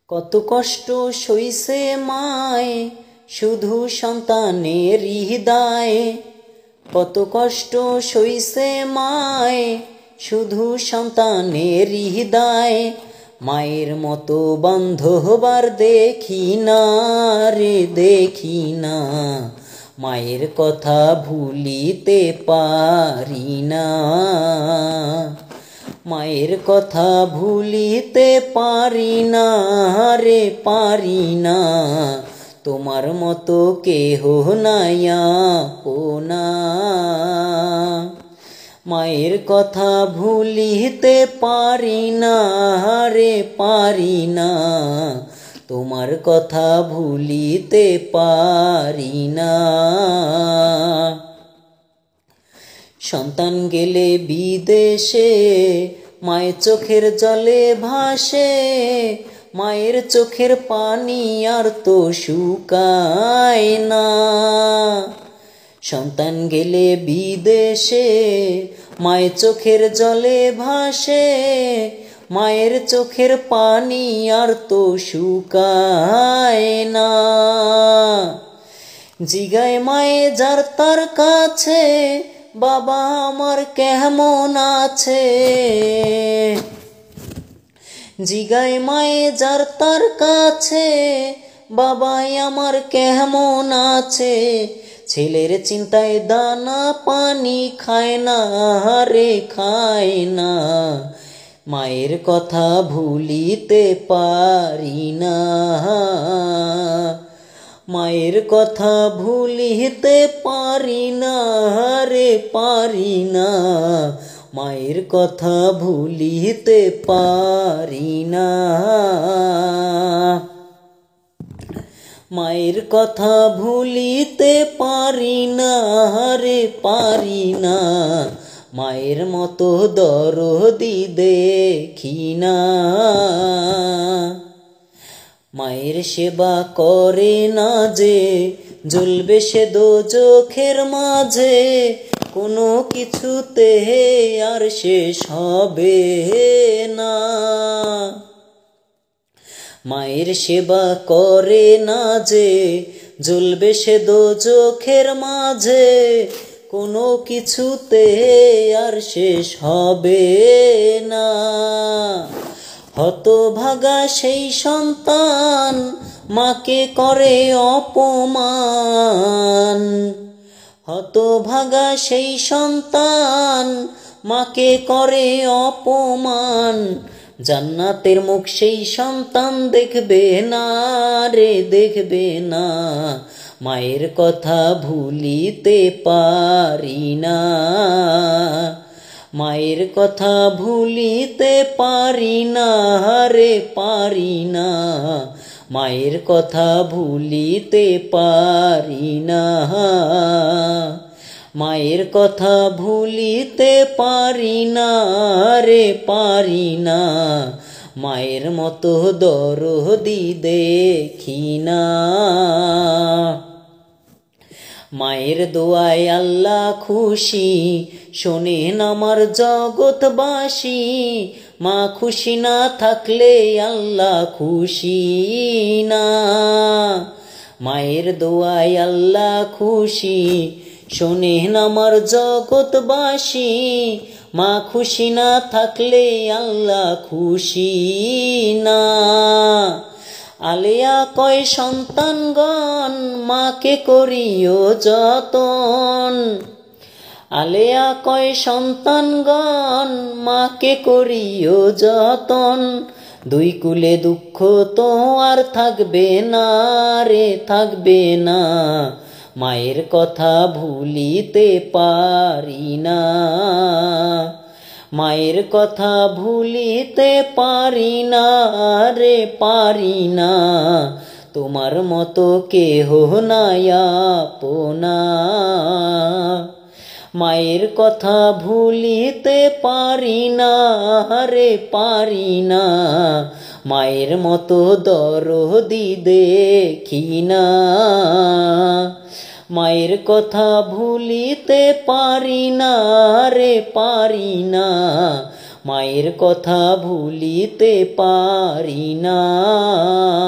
কত কষ্ট সইছে মায় শুধু সন্তানের হৃদয়ে, কত কষ্ট সইছে মায় শুধু সন্তানের হৃদয়ে। মায়ের মতো বান্ধবার দেখি না রে দেখি না, মায়ের কথা ভুলিতে পারি না, মায়ের কথা ভুলিতে পারি না রে পারি না। তোমার মতো কেহ নাই আপনা, মায়ের কথা ভুলিতে পারি না রে পারি না, তোমার কথা ভুলিতে পারি না। সন্তান গেলে বিদেশে মায়ের চোখের জলে ভাসে, মায়ের চোখের পানি আর তো শুকায় না। সন্তান গেলে বিদেশে মায়ের চোখের জলে ভাসে, মায়ের চোখের পানি আর তো শুকায় না। জিগায় মায়ে যার তার কাছে, বাবা আমার কেমন আছে। জিগায় মায়ে যার তার কাছে, বাবাই আমার কেমন আছে। ছেলের চিন্তায় দানা পানি খায় না রে খায় না, মায়ের কথা ভুলিতে পারি না, মায়ের কথা ভুলিতে পারি না রে পারি না, মায়ের কথা ভুলিতে পারি না। মায়ের কথা ভুলিতে পারি না রে পারি না, মায়ের মতো দরদি দেখি না। মায়ের সেবা করে না যে জ্বলবে সে দোজখের মাঝে, কোনো কিছুতে আর শেষ হবে না। মায়ের সেবা করে না যে জ্বলবে সে দোজখের মাঝে, কোনো কিছুতে আর শেষ হবে না। হতভাগা সেই সন্তান মাকে করে অপমান, হতভাগা সেই সন্তান মাকে করে অপমান। জান্নাতের মুখ সেই সন্তান দেখবে না রে দেখবে না, মায়ের কথা ভুলিতে পারি না, মায়ের কথা ভুলিতে পারি না রে পারি না, মায়ের কথা ভুলিতে পারি না, মায়ের কথা ভুলিতে পারি না রে পারি না, মায়ের মতো দরদি দেখি না। মায়ের দোয়ায় আল্লাহ খুশি, শোনেন আমার জগৎবাসী। মা খুশি না থাকলে আল্লাহ খুশি না, মায়ের দোয়ায় আল্লাহ খুশি, শোনেন আমার জগৎবাসী। মা খুশি না থাকলে আল্লাহ খুশি না। আলেয়া কয় সন্তানগণ মাকে করিও যতন, আলেয়া কয় সন্তানগণ মাকে করিও যতন। দুই কুলে দুঃখ তো আর থাকবে না রে থাকবে না, মায়ের কথা ভুলিতে পারি না, মায়ের কথা ভুলিতে পারি না রে পারি না। তোমার মতো কেহ নাই আপনা, মায়ের কথা ভুলিতে পারি না রে পারি না, মায়ের মতো দরদি দেখি না। মায়ের কথা ভুলিতে পারি না রে পারি না, মায়ের কথা ভুলিতে পারি না।